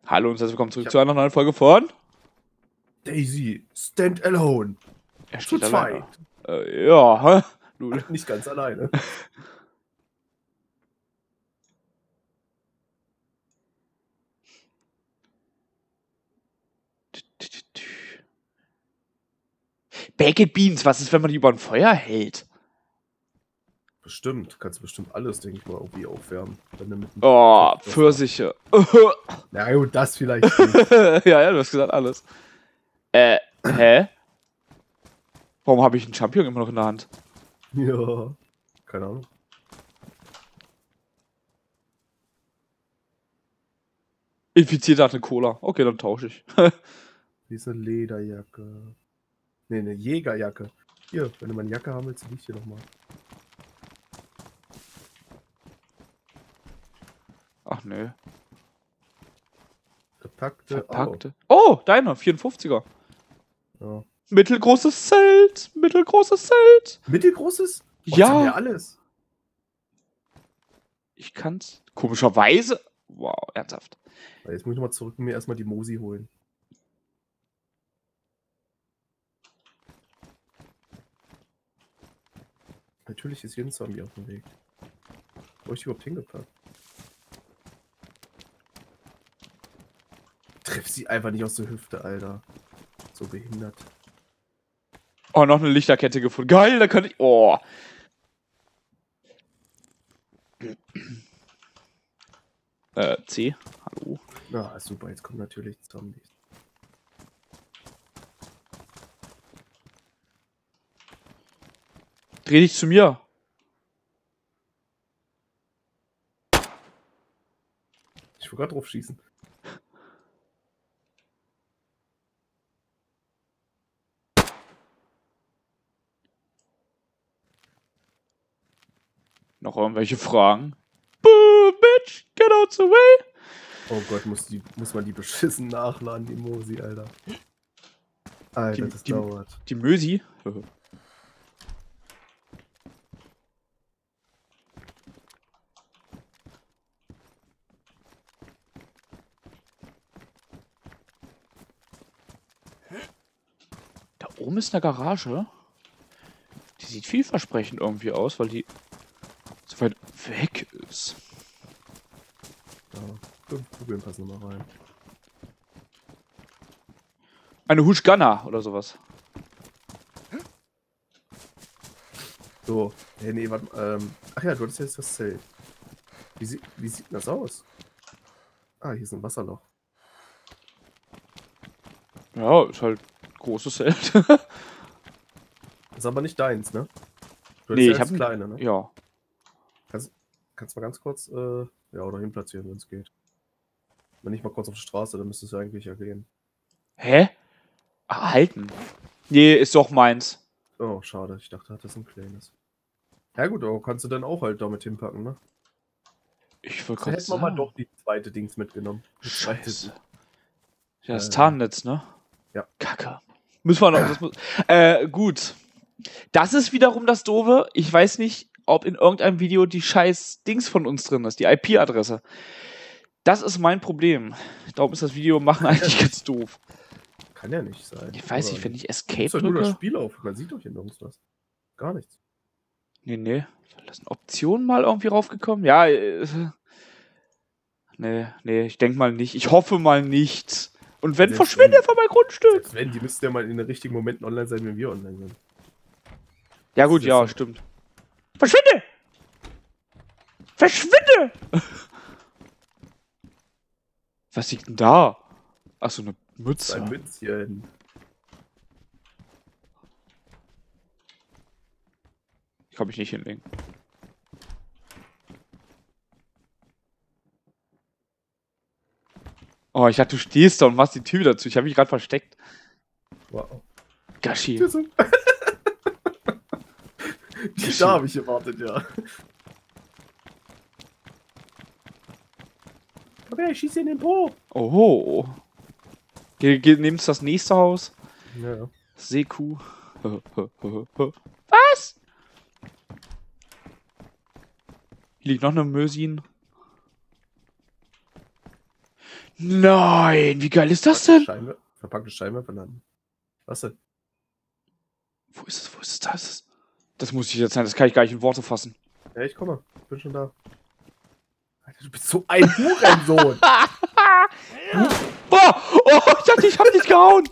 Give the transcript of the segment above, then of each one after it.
Hallo und herzlich willkommen zurück zu einer neuen Folge von Daisy, Stand Alone. Er Zu steht alleine. zweit. Ja, du. Nicht ganz alleine. Baked Beans, was ist, wenn man die über ein Feuer hält? Bestimmt. Kannst du bestimmt alles, denke ich mal, irgendwie aufwärmen. Wenn du mit dem Oh, Topf das Pfirsiche. machst. Na gut, das vielleicht nicht. Ja, du hast gesagt alles. Hä? Warum habe ich einen Champion immer noch in der Hand? Ja. Keine Ahnung. Infiziert hat eine Cola. Okay, dann tausche ich. Diese Lederjacke. Ne, eine Jägerjacke. Hier, wenn du meine Jacke haben willst, liegt hier nochmal. Ach nö. Verpackte. Oh, deine, 54er. Ja. Mittelgroßes Zelt. Mittelgroßes Zelt. Mittelgroßes? Oh, Ja. das haben wir alles. Ich kann's. Komischerweise. Wow, ernsthaft. Jetzt muss ich nochmal zurück und mir erstmal die Mosi holen. Natürlich ist jeden Zombie auf dem Weg. Wo hab ich überhaupt hingepackt? Treff sie einfach nicht aus der Hüfte, Alter. So behindert. Oh, noch eine Lichterkette gefunden. Geil, da kann ich. Oh. C. Hallo. Na, super, jetzt kommen natürlich Zombies. Dreh dich zu mir. Ich will gerade drauf schießen. Noch irgendwelche Fragen? Boo, bitch, get out the way. Oh Gott, muss man die beschissen nachladen, die Mosi, Alter. Alter, das dauert. Die Mösi? Da oben ist eine Garage. Die sieht vielversprechend irgendwie aus, weil die so weit weg ist. Ja, 5 Kugeln passen noch mal rein. Eine Hushgunner oder sowas. So, hey, nee, warte, ach ja, du hattest jetzt das Zelt. Wie sieht denn das aus? Ah, hier ist ein Wasserloch. Ja, ist halt großes Zelt. Ist aber nicht deins, ne? Du Nee, ja ich das hab kleine, ne? Ja. Kannst mal ganz kurz, ja, oder hin platzieren, wenn es geht. Wenn nicht mal kurz auf die Straße, dann müsste es ja eigentlich ja gehen. Hä? Halten. Nee, ist doch meins. Oh, schade. Ich dachte, das ist ein kleines. Ja gut, aber kannst du dann auch halt damit hinpacken, ne? Ich wollte Da gerade hätten wir mal sagen. doch die zweite Dings mitgenommen. Scheiße. Ja, das Tarnnetz, ne? Ja. Kacke. Müssen wir noch. Das muss, gut. Das ist wiederum das Doofe. Ich weiß nicht, ob in irgendeinem Video die scheiß Dings von uns drin ist, die IP-Adresse. Das ist mein Problem. Darum ist das Video machen eigentlich ganz doof. Kann ja nicht sein. Ich weiß nicht, wenn ich Escape ist doch nur das drücke. Spiel auf. Man sieht doch hier nirgends was. Gar nichts. Nee. Da sind Optionen mal irgendwie raufgekommen? Ja, nee, ich denke mal nicht. Ich hoffe mal nicht. Und wenn, verschwinde von meinem Grundstück. Selbst wenn, die müssten ja mal in den richtigen Momenten online sein, wenn wir online sind. Ja gut, ja, stimmt. Verschwinde! Verschwinde! Was liegt denn da? Achso, eine Mütze. Ein Mützchen. Ich kann mich nicht hinlegen. Oh, ich dachte, du stehst da und machst die Tür dazu. Ich habe mich gerade versteckt. Wow. Gashi. Da habe ich erwartet, ja. Komm her, ich schieße in den Po. Oh. Nimmst das nächste Haus? Ja. Seekuh. Was? Hier liegt noch eine Mösin. Nein, wie geil ist das denn? Verpackte Scheinwerfer landen. Was denn? Wo ist es? Wo ist es? Da ist es. Das muss ich jetzt sein, das kann ich gar nicht in Worte fassen. Ja, ich komme. Bin schon da. Alter, du bist so ein Hurensohn. Boah! Oh, ich dachte, ich hab dich gehauen!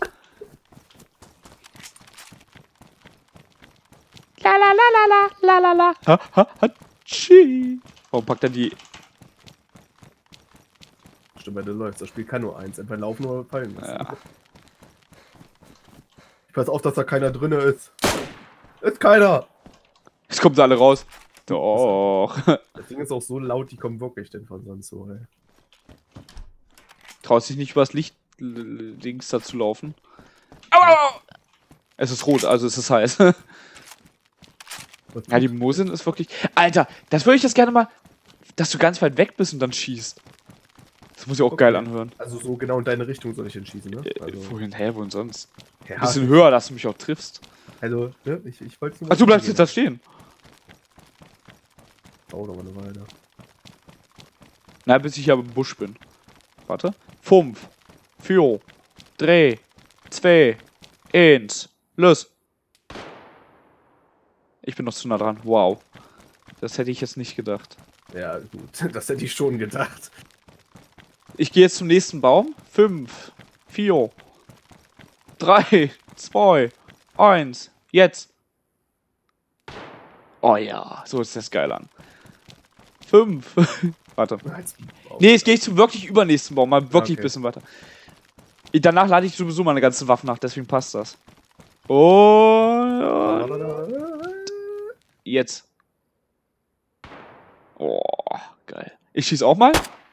La la la la la la la la. Ha ha ha. Tschi. Warum packt er die? Stimmt, wenn du läufst. Das Spiel kann nur eins. Entweder laufen oder fallen lassen. Ja. Ich pass auf, dass da keiner drin ist. Ist keiner. Jetzt kommen sie alle raus. Doch. Das Ding ist auch so laut, die kommen wirklich denn von sonst so, ey. Traut sich nicht übers Licht links da zu laufen. Aua! Es ist rot, also es ist heiß. Ja, die Mosin ist wirklich... Alter, das würde ich jetzt gerne mal... Dass du ganz weit weg bist und dann schießt. Das muss ich auch geil anhören. Also so genau in deine Richtung soll ich entschießen, ne? Also, Wohin, hä, wohin sonst? ja, Ein bisschen höher, dass du mich auch triffst. also ne? Ich wollte nur... Ach, du bleibst jetzt da stehen. Dauert aber eine Weile. Na, bis ich hier im Busch bin. Warte. 5, 4, 3, 2, 1, los. Ich bin noch zu nah dran. Wow. Das hätte ich jetzt nicht gedacht. Ja, gut. Das hätte ich schon gedacht. Ich gehe jetzt zum nächsten Baum. 5, 4, 3, 2, 1, jetzt. Oh ja, so ist das geil an. 5. Warte. Nee, jetzt gehe ich zum wirklich übernächsten Baum. Mal wirklich ein bisschen weiter. Danach lade ich sowieso meine ganzen Waffen nach, deswegen passt das. Und jetzt. Oh, geil. Ich schieße auch mal.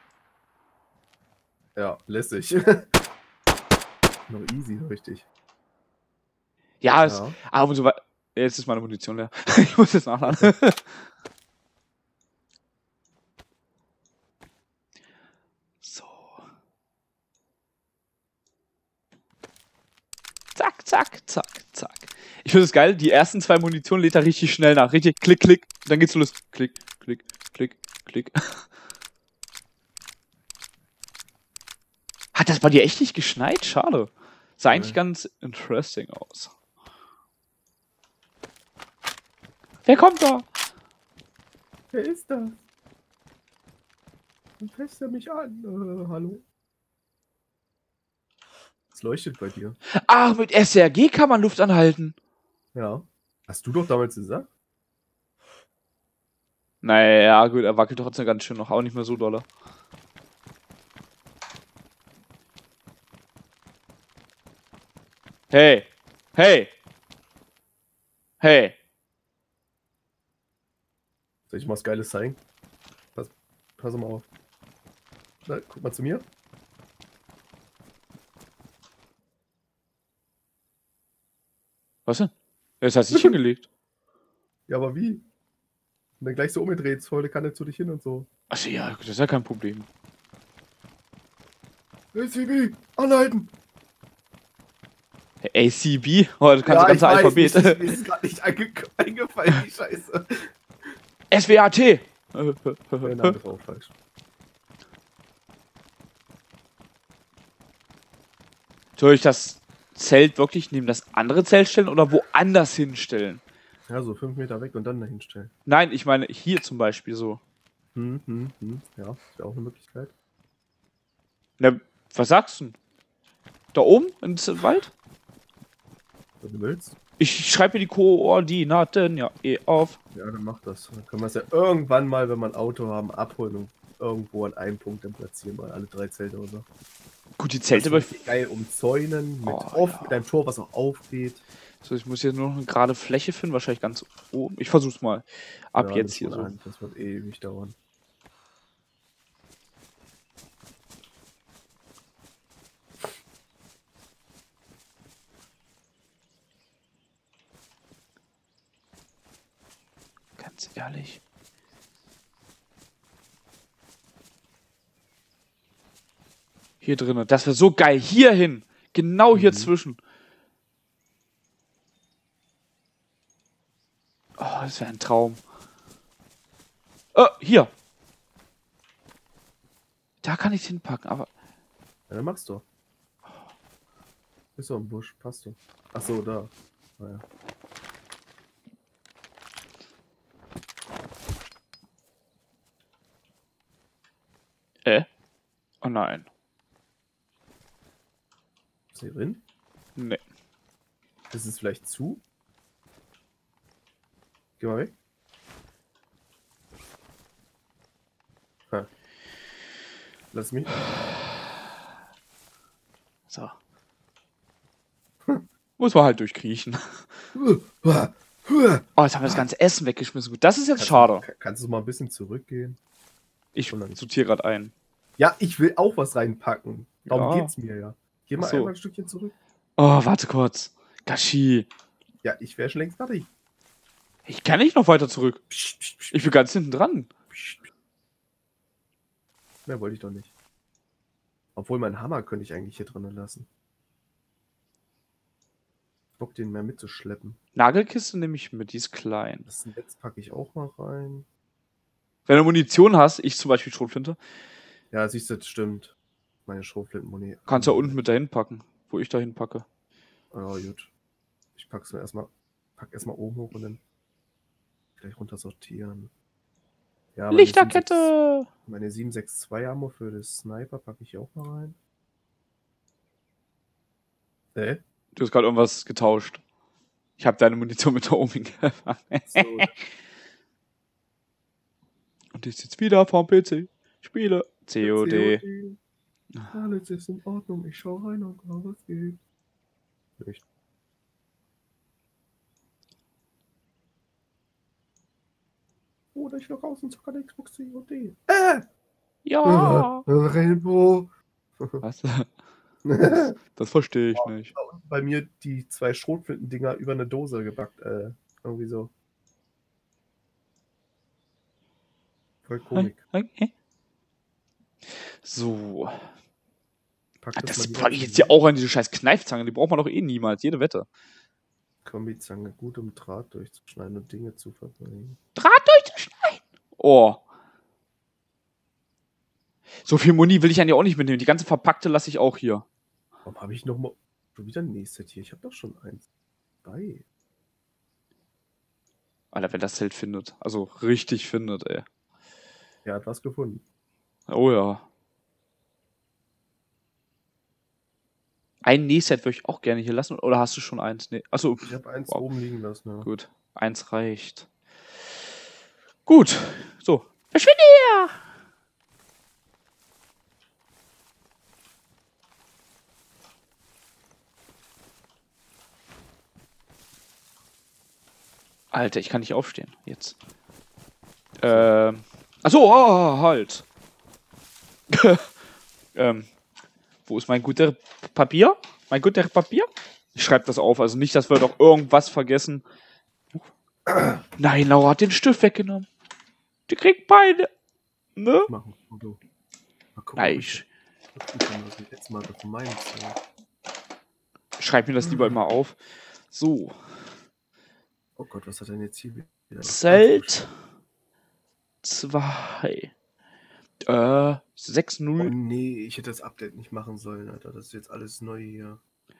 Ja, lässig. Noch easy, richtig. Ja, es, aber und so weiter. Jetzt ist meine Munition leer. Ich muss jetzt nachladen. So. Zack, zack, zack, zack. Ich finde es geil, die ersten 2 Munitionen lädt er richtig schnell nach. Richtig klick, klick. Dann geht's los. Klick, klick, klick, klick. Hat das bei dir echt nicht geschneit? Schade. Sah eigentlich ganz interesting aus. Wer kommt da? Wer ist das? Dann fässt er mich an. Hallo? Es leuchtet bei dir. Ach, mit SRG kann man Luft anhalten. Ja. Hast du doch damals gesagt? Naja, gut, er wackelt trotzdem ganz schön noch. Auch nicht mehr so dolle. Hey. Hey. Hey. Soll ich mal was Geiles zeigen? Pass mal auf. Na, guck mal zu mir. Was denn? Das hast du nicht hingelegt. Ja, aber wie? Und dann gleich so umgedreht, volle Kanne zu dich hin und so. Achso, ja, das ist ja kein Problem. ACB, anhalten! ACB? Oh, du kannst das ganze Alphabet. Mir ist gerade nicht eingefallen, die Scheiße. SWAT! Nein, das war auch falsch. Soll ich das Zelt wirklich neben das andere Zelt stellen oder woanders hinstellen? Ja, so 5 Meter weg und dann dahin stellen. Nein, ich meine hier zum Beispiel so. Ja, ist ja auch eine Möglichkeit. Na, was sagst du? Da oben ins Wald? Wenn du willst. Ich schreibe mir die Koordinaten ja auf. Ja, dann mach das. Dann können wir es ja irgendwann mal, wenn wir ein Auto haben, abholen und irgendwo an einem Punkt dann platzieren, mal alle 3 Zelte oder so. Gut, die Zelte bei geil umzäunen, mit einem Tor, was auch aufgeht. So, ich muss jetzt nur noch eine gerade Fläche finden, wahrscheinlich ganz oben. Ich versuch's mal. Ab ja, jetzt hier so. Das wird ewig dauern. Ganz ehrlich. Hier drinnen. Das wäre so geil. Hier hin. Genau hier zwischen. Oh, das wäre ein Traum. Hier. Da kann ich hinpacken, aber Ja, dann mach's doch. Ist doch im Busch, passt doch. Ach so, da. Naja. Oh nein. Ist hier drin? Nee. Ist es vielleicht zu? Geh mal weg. Ha. Lass mich. So. Muss man halt durchkriechen. Oh, jetzt haben wir das ganze Essen weggeschmissen. Gut, das ist jetzt schade. Kannst du mal ein bisschen zurückgehen? Ich sortiere gerade ein. Ja, ich will auch was reinpacken. Darum Ja. geht's mir ja. Geh mal Ach so. einmal ein Stückchen zurück. Oh, warte kurz. Gashi. Ja, ich wäre schon längst fertig. Ich kann nicht noch weiter zurück. Psst, psst, psst, Ich bin ganz hinten dran. psst. Mehr wollte ich doch nicht. Obwohl, meinen Hammer könnte ich eigentlich hier drinnen lassen. Bock, den mehr mitzuschleppen. Nagelkiste nehme ich mit, die ist klein. Das Netz packe ich auch mal rein. Wenn du Munition hast, ich zum Beispiel Schrotflinte, Ja, siehst du, das stimmt. Meine Schrotflintenmuni. kannst du ja unten mit dahin packen, wo ich dahin packe. Oh, gut. Ich pack's mir erstmal. Pack erstmal oben hoch und dann gleich runter sortieren. Ja, Lichterkette! Meine 762 Ammo für das Sniper packe ich auch mal rein. Du hast gerade irgendwas getauscht. Ich habe deine Munition mit da oben hingefangen. So. Und ich sitze wieder vorm PC. Spiele COD. Alles ist in Ordnung. Ich schau rein und glaube, was geht. Nicht. Oder ich noch raus und zock an Xbox COD. Ja! Rainbow. Was? Das verstehe ich nicht. Bei mir die 2 Schrotflinten-Dinger über eine Dose gepackt. Irgendwie so. Voll Komik. Okay. So. Pack Das mal packe ich jetzt hier auch an diese scheiß Kneifzange. Die braucht man doch eh niemals. Jede Wette. Kombizange, gut um Draht durchzuschneiden und Dinge zu verbringen. Draht durchzuschneiden? Oh. So viel Muni will ich eigentlich auch nicht mitnehmen. Die ganze verpackte lasse ich auch hier. Warum habe ich noch mal schon wieder ein nächstes hier? Ich habe doch schon eins bei. Alter, wenn das Zelt findet. Also richtig findet, ey. Er hat was gefunden. Oh ja. Ein Nähset würde ich auch gerne hier lassen. Oder hast du schon eins? Nee. Achso. Ich habe eins wow. oben liegen lassen. Ja. Gut. Eins reicht. Gut. So. Verschwinde hier! Alter, ich kann nicht aufstehen. Jetzt. Achso, halt. Wo ist mein guter Papier? Mein guter Papier? Ich schreibe das auf, also nicht, dass wir doch irgendwas vergessen. Nein, Laura hat den Stift weggenommen. Die kriegt Beine. Ne? Mach ein Foto. Mal gucken, Nein, ob ich das jetzt mal auf meinem Zelt. schreib mir das lieber immer auf. So. Oh Gott, was hat denn jetzt hier wieder? Zelt 2. 6-0. Oh nee, ich hätte das Update nicht machen sollen, Alter. Das ist jetzt alles neu hier.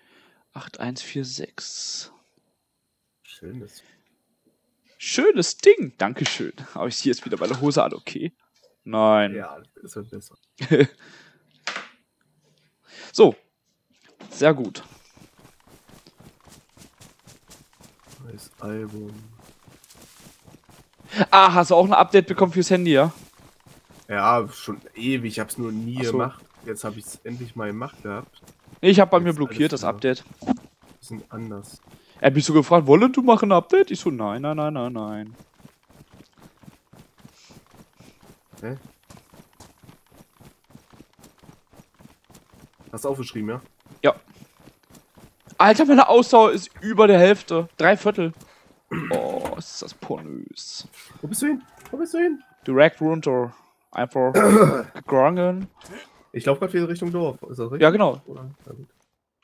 8146. Schönes. Schönes Ding. Dankeschön. Aber ich ziehe jetzt wieder meine Hose an, okay? Nein. Ja, das wird besser. So. Sehr gut. Neues Album. Ah, hast du auch ein Update bekommen fürs Handy, ja? Ja, schon ewig. Ich hab's nur nie Ach so. gemacht. Jetzt habe ich es endlich mal gemacht gehabt. Nee, ich habe bei Jetzt mir alles blockiert, das wieder. Update. Bisschen anders. Er hat mich so gefragt, wollen du machen ein Update? Ich so, nein, nein, nein, nein, nein. Hä? Hast du aufgeschrieben, ja? Ja. Alter, meine Ausdauer ist über der Hälfte. 3/4. Oh, ist das pornös. Wo bist du hin? Wo bist du hin? Direkt runter. Einfach gegangen. Ich laufe gerade wieder Richtung Dorf. Ist das richtig? Ja, genau. Oder? Ja, gut.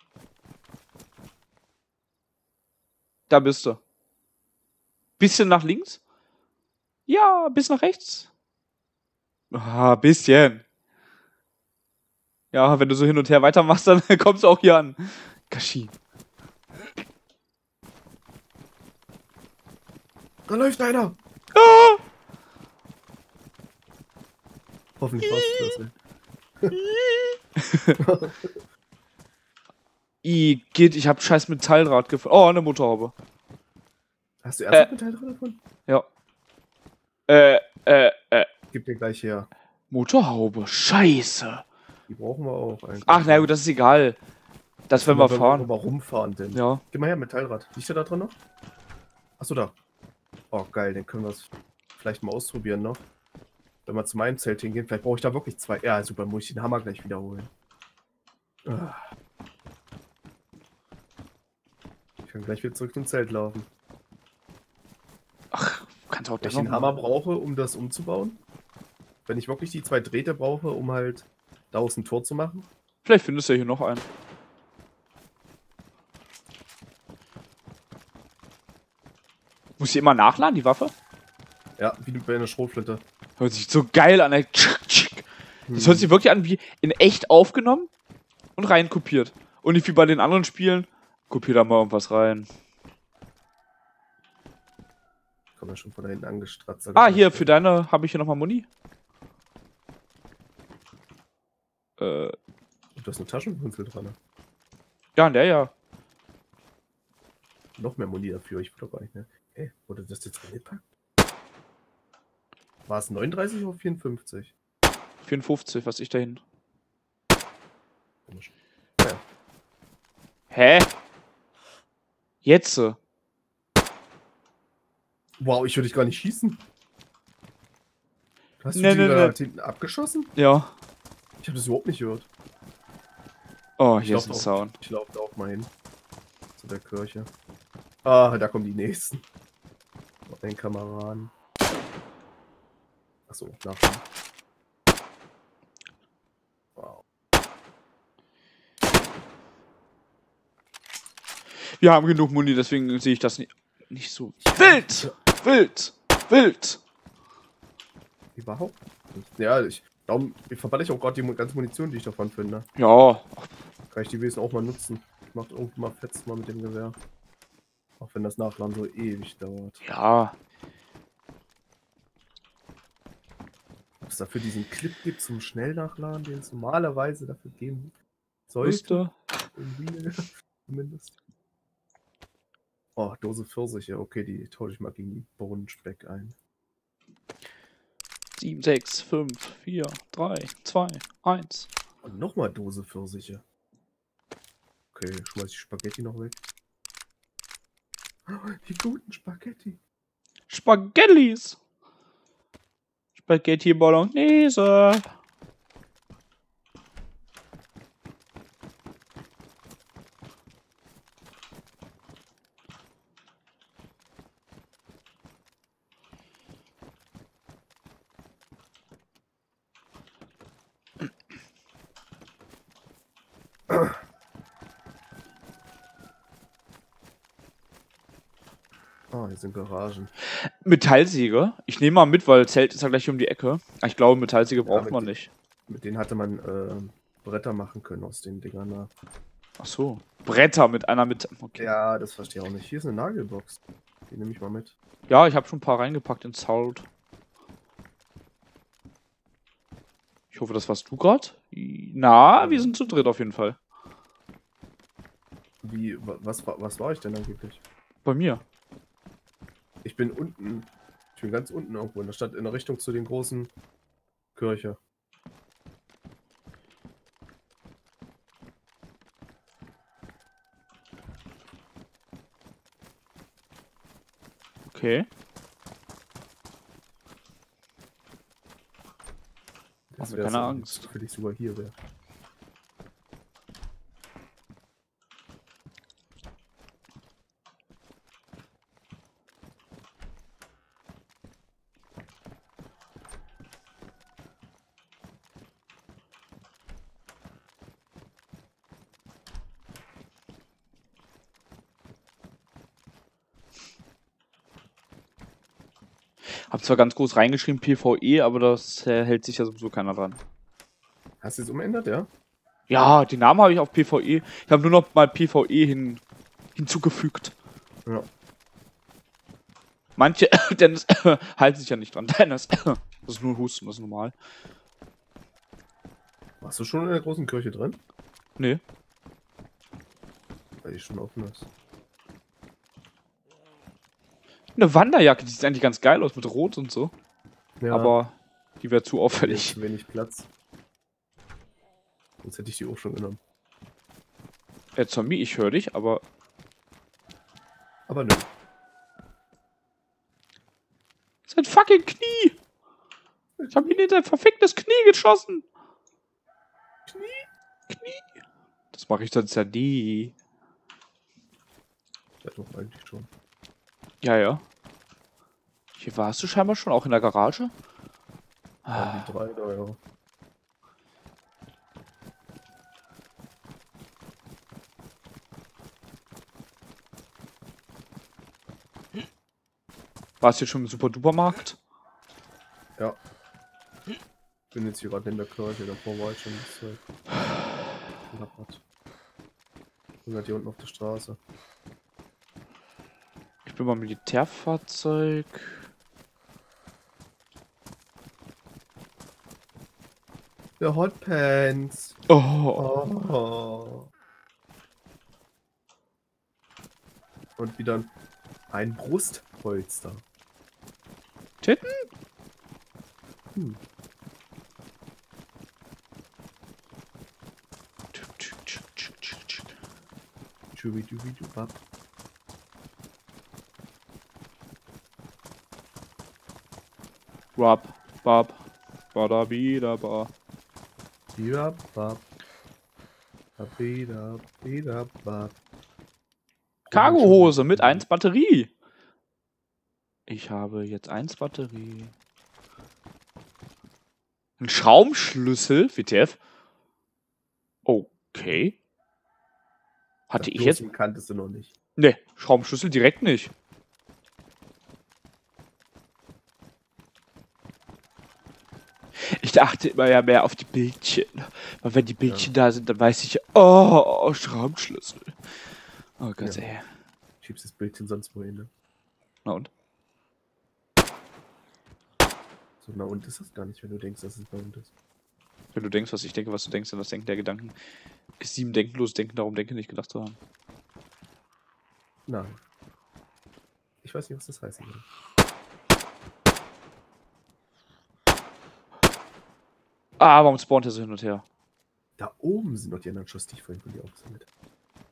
Da bist du. Bisschen nach links? Ja, bis nach rechts. Ah, bisschen. Ja, wenn du so hin und her weitermachst, dann kommst du auch hier an. Kashi. Da läuft einer! Ah! Hoffentlich warst du das, Geht, ich hab scheiß Metalldraht gefunden. Oh, eine Motorhaube. Hast du ernsthaft Metall drin davon? Ja. Gib mir gleich her. Motorhaube, scheiße. Die brauchen wir auch eigentlich. Ach, na gut, das ist egal. Das werden wir fahren. Wenn wir rumfahren denn. Ja. Gib mal her, Metallrad. Liegt der da drin noch? Achso, da. Oh, geil, den können wir vielleicht mal ausprobieren noch. Wenn wir zu meinem Zelt hingehen, vielleicht brauche ich da wirklich 2. Ja, super, muss ich den Hammer gleich wiederholen. Ich kann gleich wieder zurück zum Zelt laufen. Ach, kannst auch Wenn ich den Hammer brauche, um das umzubauen. Wenn ich wirklich die 2 Drähte brauche, um halt daraus ein Tor zu machen. Vielleicht findest du ja hier noch einen. Muss ich immer nachladen, die Waffe? Ja, wie bei einer Schrotflinte. Hört sich so geil an. Das hört sich wirklich an wie in echt aufgenommen und rein kopiert. Und nicht wie bei den anderen Spielen. Kopier da mal irgendwas rein. Komm ja schon von da hinten angestratzt. Ah, hier, für deine habe ich hier nochmal Muni. Du hast eine Taschenpinsel dran. Ne? Ja, in der ja. Noch mehr Muni dafür, ich will doch gar nicht mehr. Hey, wurde das jetzt reingepackt? War es 39 oder 54? 54, was ich dahin. Komisch. Ja. Hä? Jetzt? Wow, ich würde dich gar nicht schießen. Hast du Nee, die nee, da nee. hinten abgeschossen? Ja. Ich habe das überhaupt nicht gehört. Oh, hier ist ein Sound. Ich laufe da auch mal hin. Zu der Kirche. Ah, da kommen die nächsten. Ein Kameraden. Achso, nachher. Wow. Wir haben genug Muni, deswegen sehe ich das nicht so. Wild! Wild! Wild! Überhaupt nicht. Ja, darum verballe ich auch gerade die ganze Munition, die ich davon finde. Ja. Kann ich die Wesen auch mal nutzen. Macht irgendwie mal fetzt mal mit dem Gewehr. Auch wenn das Nachladen so ewig dauert. Ja. Ob es dafür diesen Clip gibt zum Schnellnachladen, den es normalerweise dafür geben sollte. Zumindest. Oh, Dose Pfirsiche. Okay, die tausche ich mal gegen die Bohnenspeck ein. 7, 6, 5, 4, 3, 2, 1. Und nochmal Dose Pfirsiche. Okay, schmeiß ich Spaghetti noch weg. Die guten Spaghetti. Spaghettis! Spaghetti Bolognese! Ah, hier sind Garagen. Metallsäge? Ich nehme mal mit, weil Zelt ist ja gleich um die Ecke. Ich glaube, Metallsäge braucht man nicht. Mit denen hatte man Bretter machen können aus den Dingern. Da. Ach so. Bretter mit einer mit. Okay. Ja, das verstehe ich auch nicht. Hier ist eine Nagelbox. Die nehme ich mal mit. Ja, ich habe schon ein paar reingepackt ins Sound. Ich hoffe, das warst du gerade. Na, wir sind zu dritt auf jeden Fall. Wie, was war ich denn angeblich? Bei mir. Ich bin unten. Ich bin ganz unten irgendwo in der Stadt, in der Richtung zu den großen Kirche. Okay. Das Mach mir keine so, Angst. Für dich sogar hier wäre. Hab zwar ganz groß reingeschrieben PvE, aber das hält sich ja sowieso keiner dran. Hast du es umändert, ja? Ja, den Namen habe ich auf PvE. Ich habe nur noch mal PvE hinzugefügt. Ja. Manche, Dennis, halten sich ja nicht dran. Dennis, das ist nur ein Husten, das ist normal. Warst du schon in der großen Kirche drin? Nee. Weil die schon offen ist. Eine Wanderjacke, die sieht eigentlich ganz geil aus mit Rot und so. Ja, Aber die wäre zu hier auffällig. ist wenig Platz. Sonst hätte ich die auch schon genommen. Zombie, ich höre dich, aber. Aber nö. Sein fucking Knie! Ich habe ihn in sein verficktes Knie geschossen! Knie! Das mache ich sonst ja nie. Ja, doch, eigentlich schon. Ja, ja. Hier warst du scheinbar schon, auch in der Garage? Waren die 3 da, ja. Warst du hier schon im Super-Duper-Markt? Ja. Bin jetzt hier gerade in der Kirche, davor war ich schon das Zeug. Und halt hier unten auf der Straße. Ich bin beim Militärfahrzeug. Der Hotpants. Oh. Oh. Und wieder ein Brustpolster. Titten? Hm. Schubidubidu-bab. Rub, bab, bada bida ba. Bidabab. Bidabab. Cargohose mit 1 Batterie. Ich habe jetzt 1 Batterie. Ein Schraubenschlüssel, WTF? Okay. Hatte ich jetzt? Kanntest du noch nicht. Ne, Schraubenschlüssel direkt nicht. Ich dachte immer ja mehr auf die Bildchen. Weil wenn die Bildchen da sind, dann weiß ich, oh, Schraubenschlüssel. Oh Gott, Ja. ey. Schiebst das Bildchen sonst wohin, ne? Na und? So, na und ist das gar nicht, wenn du denkst, dass es na und ist. Wenn du denkst, was ich denke, was du denkst, dann das Denken der Gedanken. Ist 7 denkenlos Denken, darum denke nicht gedacht zu haben. Nein. Ich weiß nicht, was das heißen soll. Ah, warum spawnt er so hin und her? Da oben sind noch die anderen Schuss, die ich vorhin von dir aufgesammelt habe.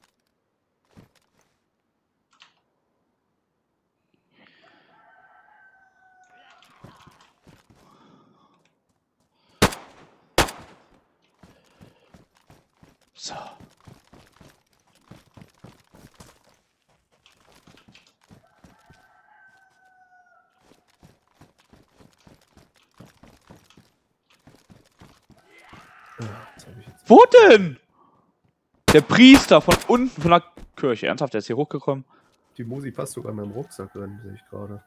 So. Das hab ich jetzt. Wo denn? Der Priester von unten von der Kirche. Ernsthaft, der ist hier hochgekommen. Die Musi passt sogar in meinem Rucksack drin, sehe ich gerade.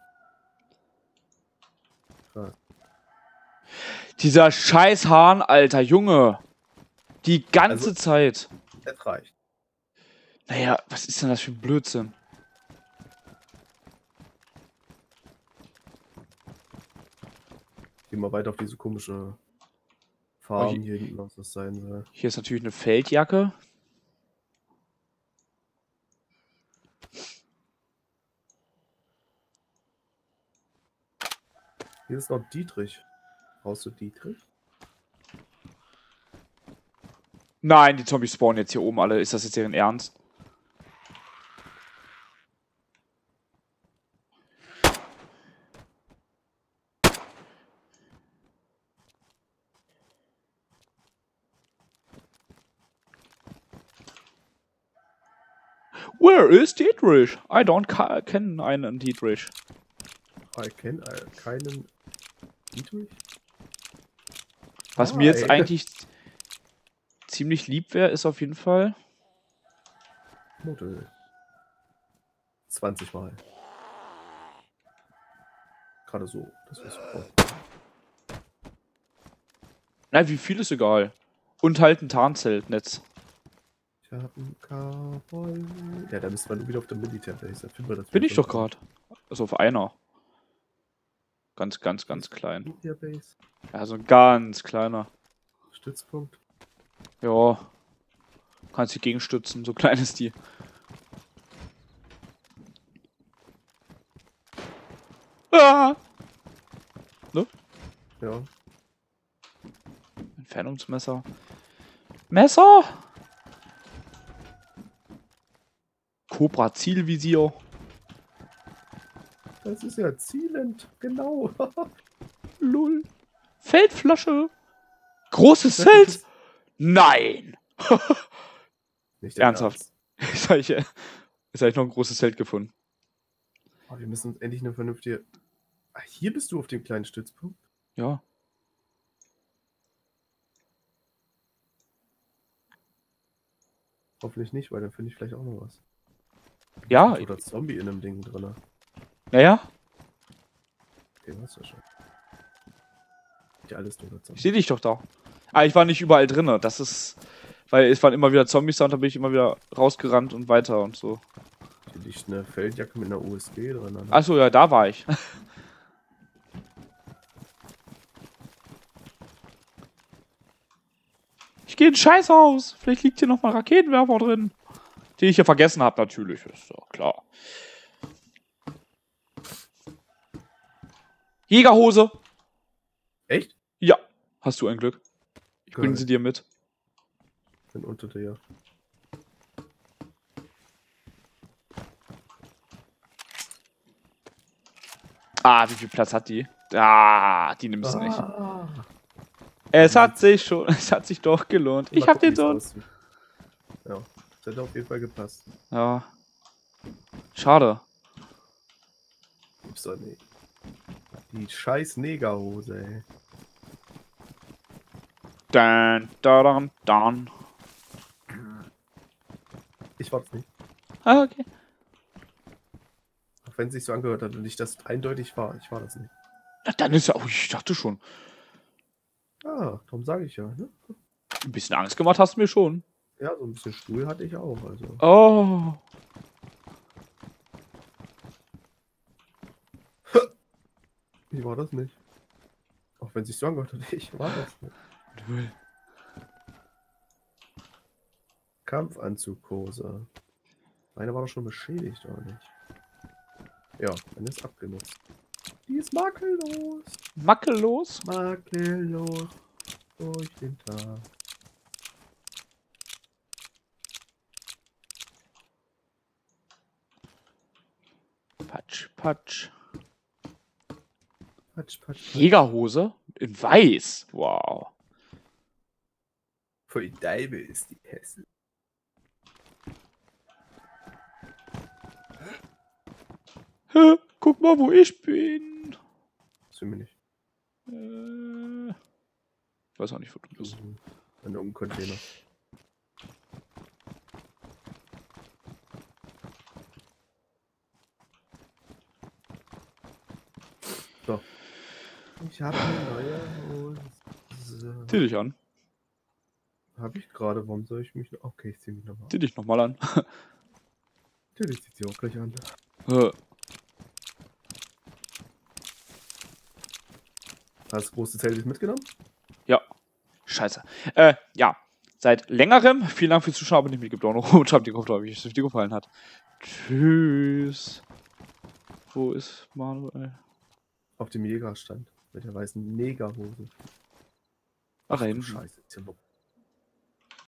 Krass. Dieser scheiß Hahn, alter Junge. Die ganze Zeit. Das reicht. Naja, was ist denn das für ein Blödsinn? Geh mal weiter auf diese komische Farben hier hinten, was das sein soll. Hier ist natürlich eine Feldjacke. Hier ist noch Dietrich. Brauchst du Dietrich? Nein, die Zombies spawnen jetzt hier oben alle. Ist das jetzt deren Ernst? Where is Dietrich? I don't kennen einen Dietrich. Ich kenne keinen Dietrich. Was mir jetzt eigentlich ziemlich lieb wäre, ist auf jeden Fall Model. 20 Mal. Gerade so. Das ist super. Na, wie viel ist egal. Und halt ein Tarnzeltnetz. Ich hab ein Cowboy. Ja, da müssen wir nur wieder auf der Militärbase. Bin ich doch gerade. Also auf einer. Ganz klein. Militärbase. Ja, so ein ganz kleiner. Stützpunkt. Ja. Kannst dich gegenstützen, so klein ist die. Ah! Ne? Ja. Entfernungsmesser. Messer! Cobra Zielvisier. Das ist ja zielend. Genau. Lull. Feldflasche. Großes Zelt. Nein. Nicht Ernsthaft. Jetzt habe ich noch ein großes Zelt gefunden. Oh, wir müssen uns endlich eine vernünftige... Ah, hier bist du auf dem kleinen Stützpunkt? Ja. Hoffentlich nicht, weil dann finde ich vielleicht auch noch was. Ja. Oder Zombie in einem Ding drin. Ja. Okay, was ja schon. Ja, alles tot. Ich sehe dich doch da. Ah, ich war nicht überall drin. Das ist... Weil es waren immer wieder Zombies da und da bin ich immer wieder rausgerannt und weiter und so. Hier liegt eine Feldjacke mit einer USG drin. Ne? Achso, ja, da war ich. Ich gehe ins Scheißhaus. Vielleicht liegt hier noch mal Raketenwerfer drin. Die ich hier vergessen habe, natürlich. Ist ja klar. Jägerhose. Echt? Ja. Hast du ein Glück. Ich Geil. bringe sie dir mit. Bin unter dir. Ah, wie viel Platz hat die? Ah, die nimmst du nicht. Ah. Es hat sich doch gelohnt. Ich hab den Sohn. Ja, das hätte auf jeden Fall gepasst. Ja. Schade. Gibt's doch nicht. Die scheiß Negerhose, ey. Dann. Ich war das nicht. Ah, okay. Auch wenn es sich so angehört hat und ich das eindeutig war. Ich war das nicht. Na, dann ist ja... Oh, ich dachte schon. Ah, darum sage ich ja, ne? Ein bisschen Angst gemacht hast du mir schon. Ja, so ein bisschen Stuhl hatte ich auch, also. Oh. Ich war das nicht. Auch wenn es sich so angehört hat, ich war das nicht. Kampfanzughose. Meine war doch schon beschädigt, oder nicht? Ja, meine ist abgenutzt. Die ist makellos. Makellos? Makellos durch den Tag. Patsch, patsch. Patsch, patsch, patsch. Jägerhose? In weiß. Wow. Voll Deibel ist die Hesse. Hä? Guck mal, wo ich bin. Ziemlich. Ich weiß auch nicht, wo du bist. An irgendeinem Container. So. Ich habe eine neue Hose. Zieh dich an. Habe ich gerade. Warum soll ich mich... Okay, ich zieh mich nochmal an. Zieh dich nochmal an. Natürlich zieht sie auch gleich an. Hast du das große Zelt mitgenommen? Ja. Scheiße. Ja. Seit längerem. Vielen Dank fürs Zuschauen. Abonniert mich, gibt auch noch und schreibt die Kommentare, wie es dir gefallen hat. Tschüss. Wo ist Manuel? Auf dem Jägerstand. Mit der weißen Negerhose. Ach, da du hinten. Scheiße. Ist ja